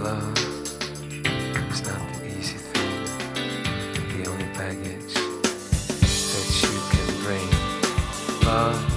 love is not the easy thing, the only baggage that you can bring. Love